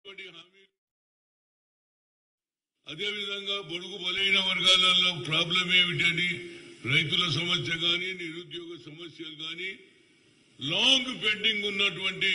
అదే విధంగా బడుగు బలైన వర్గాలలో ప్రాబ్లం ఏమిటని రైతుల సమస్య గాని నిరుద్యోగ సమస్యలు గాని లాంగ్ పెండింగ్ ఉన్నటువంటి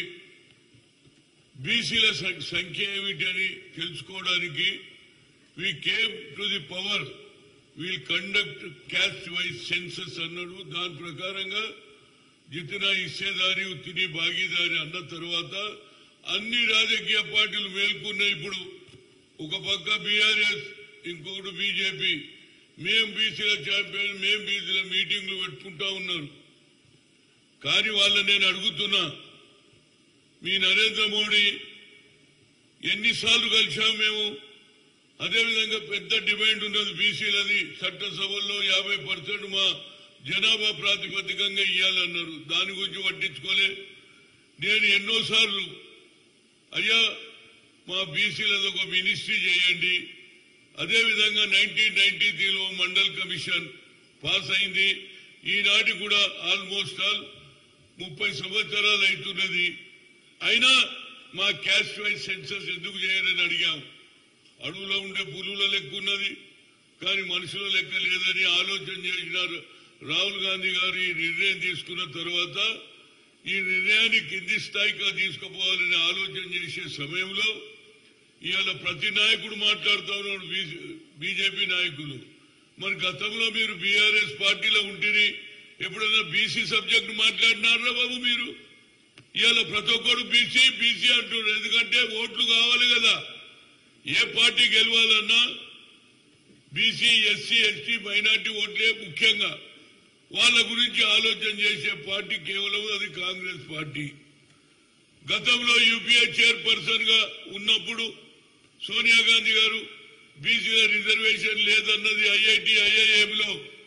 బీసీల సంఖ్య ఏమిటని తెలుసుకోవడానికి we came to the power will conduct caste wise census అన్నాడు. దాని ప్రకారంగా జితనా హిస్సేదారి ఉత్తిని భాగీదారి అన్న తర్వాత అన్ని రాజకీయ పార్టీలు మేల్కొన్నాయి. ఇప్పుడు ఒక పక్క బీఆర్ఎస్, ఇంకొకటి బీజేపీ, మేం బీసీల ఛాంపియన్, మేం బీసీల మీటింగ్లు పెట్టుకుంటా ఉన్నారు. కానీ వాళ్ళని నేను అడుగుతున్నా, మీ నరేంద్ర మోడీ ఎన్నిసార్లు కలిసాం మేము? అదేవిధంగా పెద్ద డిమాండ్ ఉన్నది బీసీలది, చట్టసభల్లో 50% మా జనాభా ప్రాతిపదికంగా ఇవ్వాలన్నారు. దాని గురించి పట్టించుకోలే. నేను ఎన్నోసార్లు అయ్యా మా బీసీలది ఒక మినిస్ట్రీ చేయండి. అదేవిధంగా 1993లో మండల్ కమిషన్ పాస్ అయింది. ఈనాటి కూడా ఆల్మోస్ట్ 30 సంవత్సరాలు అవుతున్నది. అయినా మా క్యాస్ట్ వైజ్ సెన్సస్ ఎందుకు చేయరని అడిగాం. అడవులో ఉండే పులుల లెక్క ఉన్నది, కానీ మనుషుల లెక్క లేదని ఆలోచన చేసినారు. రాహుల్ గాంధీ గారు ఈ నిర్ణయం తీసుకున్న తర్వాత ఈ నిర్ణయాన్ని కింది స్థాయిగా తీసుకుపోవాలని ఆలోచన చేసే సమయంలో ఇవాళ ప్రతి నాయకుడు మాట్లాడుతూ ఉన్నాడు, బీజేపీ నాయకులు. మరి గతంలో మీరు బీఆర్ఎస్ పార్టీలో ఉంటేనే ఎప్పుడైనా బీసీ సబ్జెక్టు మాట్లాడినారా బాబు మీరు? ఇవాళ ప్రతి ఒక్కరు బీసీ బీసీ అంటున్నారు. ఎందుకంటే ఓట్లు కావాలి కదా. ఏ పార్టీ గెలవాలన్నా బీసీ, ఎస్సీ, ఎస్టీ, మైనార్టీ ఓట్లే ముఖ్యంగా. వాళ్ళ గురించి ఆలోచన చేసే పార్టీ కేవలం అది కాంగ్రెస్ పార్టీ. గతంలో యూపీఏ చైర్పర్సన్ గా ఉన్నప్పుడు సోనియా గాంధీ గారు బీసీల రిజర్వేషన్ లేదన్నది ఐఐటి, ఐఐఎంలో.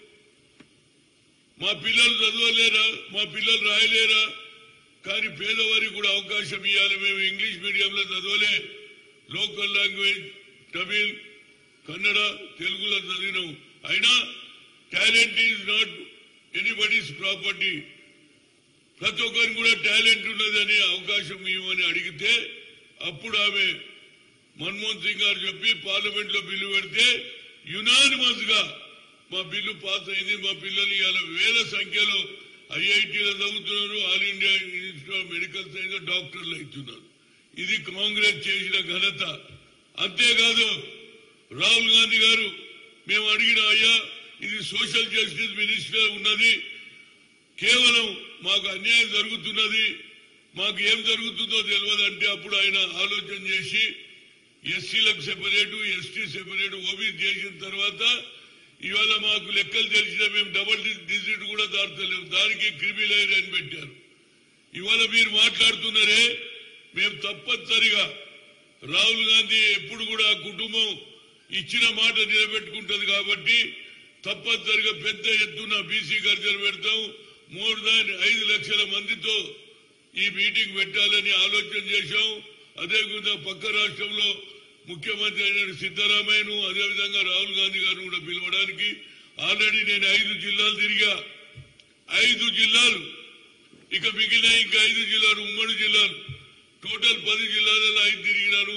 మా పిల్లలు చదవలేరా, మా పిల్లలు రాయలేరా? కానీ పేదవారికి కూడా అవకాశం ఇవ్వాలి. మేము ఇంగ్లీష్ మీడియంలో చదవలే, లోకల్ లాంగ్వేజ్ తమిళ్, కన్నడ, తెలుగులో చదివినాం. అయినా talent is not anybody's property. ప్రతి ఒక్కరికి కూడా టాలెంట్ ఉన్నదని అవకాశం ఇవ్వమని అడిగితే అప్పుడు ఆమె మన్మోహన్ సింగ్ గారు చెప్పి పార్లమెంట్ లో బిల్లు పెడితే యునానిమస్ గా మా బిల్లు పాస్ అయింది. మా పిల్లలు ఇవాళ వేల సంఖ్యలో ఐఐటీలో చదువుతున్నారు, all India institute of medical science డాక్టర్లు అవుతున్నారు. ఇది కాంగ్రెస్ చేసిన ఘనత. అంతేకాదు రాహుల్ గాంధీ గారు మేము అడిగిన, అయ్యా ఇది సోషల్ జస్టిస్ మినిస్టర్ ఉన్నది, కేవలం మాకు అన్యాయం జరుగుతున్నది, మాకు ఏం జరుగుతుందో తెలియదంటే అప్పుడు ఆయన ఆలోచన చేసి ఎస్సీలకు సెపరేటు, ఎస్టీ సెపరేటు, ఓబీసీ చేసిన తర్వాత ఇవాళ మాకు లెక్కలు తెలిసిన మేము డబుల్ డిజిట్ కూడా దాటలేము. దానికి క్రిమినల్ అని పెట్టారు. ఇవాళ మీరు మాట్లాడుతున్నారే, మేము తప్పనిసరిగా రాహుల్ గాంధీ ఎప్పుడు కూడా కుటుంబం ఇచ్చిన మాట నిలబెట్టుకుంటది కాబట్టి తప్పనిసరిగా పెద్ద ఎత్తున బీసీ గర్జన పెడతాం. మోర్ దాన్ 5 లక్షల మందితో ఈ మీటింగ్ పెట్టాలని ఆలోచన చేశాం. అదేవిధంగా పక్క రాష్ట్రంలో ముఖ్యమంత్రి అయిన సిద్దరామయ్యను, అదేవిధంగా రాహుల్ గాంధీ గారిని కూడా పిలవడానికి ఆల్రెడీ నేను 5 జిల్లాలు తిరిగా. 5 జిల్లాలు, ఇక మిగిలిన ఇంకా 5 జిల్లాలు, ఉమ్మడి జిల్లాలు, టోటల్ 10 జిల్లాలలో 5 తిరిగినాను.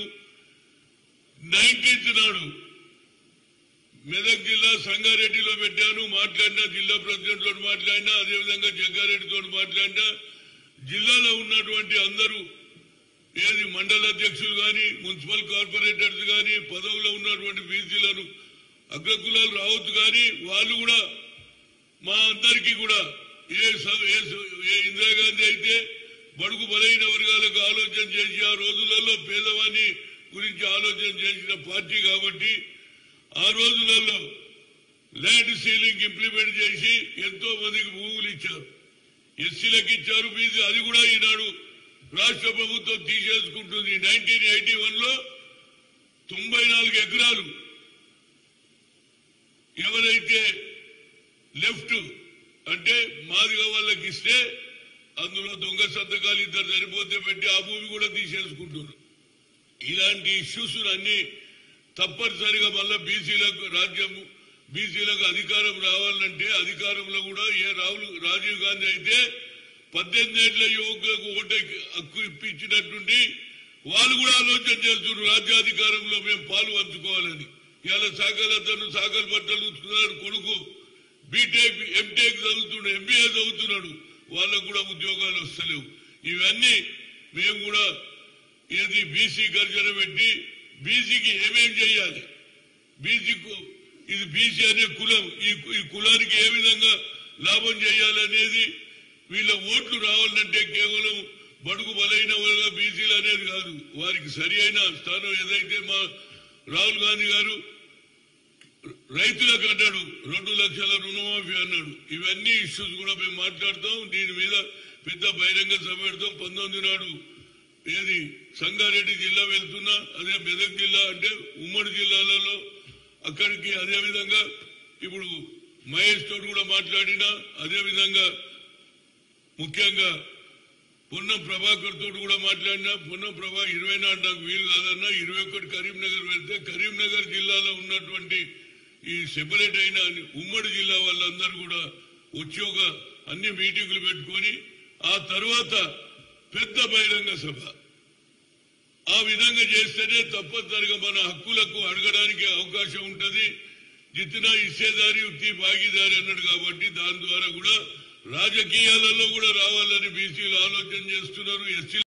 19th నాడు మెదక్ జిల్లా సంగారెడ్డిలో పెట్టాను. మాట్లాడినా, జిల్లా ప్రెసిడెంట్ తోటి మాట్లాడినా, అదేవిధంగా జగ్గారెడ్డితో మాట్లాడినా. జిల్లాలో ఉన్నటువంటి అందరూ, ఏది మండల అధ్యక్షులు గాని, మున్సిపల్ కార్పొరేటర్స్ గాని, పదవులో ఉన్నటువంటి బీసీలను అగ్రకులాలు రావచ్చు గాని, వాళ్ళు కూడా మా అందరికీ కూడా ఏ ఇందిరాగాంధీ అయితే బడుగు బలైన వర్గాలకు ఆలోచన చేసి ఆ రోజులలో పేదవాన్ని గురించి ఆలోచన చేసిన పార్టీ కాబట్టి ఆ రోజులలో ల్యాండ్ సీలింగ్ ఇంప్లిమెంట్ చేసి ఎంతో మందికి భూములు ఇచ్చారు. ఎస్సీలకు ఇచ్చారు, బీసీ. అది కూడా ఈనాడు రాష్ట్ర ప్రభుత్వం తీసేసుకుంటుంది. 1981లో 94 ఎకరాలు ఎవరైతే లెఫ్ట్ అంటే మాదిగా వాళ్ళకి ఇస్తే అందులో దొంగ సంతకాలు 2 సరిపోతే పెట్టి ఆ భూమి కూడా తీసేసుకుంటున్నారు. ఇలాంటి ఇష్యూస్ అన్ని తప్పనిసరిగా మళ్ళా బీసీలకు రాజ్యం, బీసీలకు అధికారం రావాలంటే అధికారంలో కూడా రాజీవ్ గాంధీ అయితే 18 ఏళ్ల యువకులకు ఓటు హక్కు ఇప్పించినట్టుండి వాళ్ళు కూడా ఆలోచన చేస్తున్నారు రాజ్యాధికారంలో మేము పాలు పంచుకోవాలని. ఇలా సాకలు బట్టలు ఉతుకున్నాడు కొడుకు, బీటెక్ ఎంటెక్ చదువుతున్నాడు, ఎంబీఏ చదువుతున్నాడు, వాళ్ళకు కూడా ఉద్యోగాలు వస్తలేవు. ఇవన్నీ మేము కూడా ఏది బీసీ గర్జన పెట్టి బీసీకి ఏమేం చేయాలి, బీసీకు ఇది బీసీ అనే కులం, ఈ కులానికి ఏ విధంగా లాభం చేయాలనేది, వీళ్ళ ఓట్లు రావాలంటే కేవలం బడుగు బలైన వాళ్ళ బీసీలు అనేది కాదు, వారికి సరి అయిన స్థానం ఏదైతే మా రాహుల్ గాంధీ గారు రైతులకు అన్నాడు 2 లక్షల రుణమాఫీ అన్నాడు. ఇవన్నీ ఇష్యూస్ కూడా మేము మాట్లాడతాం. దీని మీద పెద్ద బహిరంగ సభ పెడతాం. 19 నాడు ఏది సంగారెడ్డి జిల్లా వెళ్తున్నా, అదే మెదక్ జిల్లా అంటే ఉమ్మడి జిల్లాలలో అక్కడికి, అదే విధంగా ఇప్పుడు మహేష్ తోటి కూడా మాట్లాడినా, అదే విధంగా ముఖ్యంగా పొన్నం ప్రభాకర్ తోటి కూడా మాట్లాడినా. పొన్నం ప్రభా 20 నాడు నాకు వీలు కాదన్నా, 21 కరీంనగర్ వెళ్తే కరీంనగర్ జిల్లాలో ఉన్నటువంటి ఈ సెపరేట్ అయిన ఉమ్మడి జిల్లా వాళ్ళందరూ కూడా వచ్చి ఒక అన్ని మీటింగులు పెట్టుకొని ఆ తర్వాత పెద్ద బహిరంగ సభ ఆ విధంగా చేస్తేనే తప్పనిసరిగా మన హక్కులకు అడగడానికి అవకాశం ఉంటది. జితనా ఇచ్చేదారి ఉత్తి భాగీదారి అన్నాడు కాబట్టి దాని ద్వారా కూడా రాజకీయాలలో కూడా రావాలని బీసీలు ఆలోచన చేస్తున్నారు. ఎస్సీ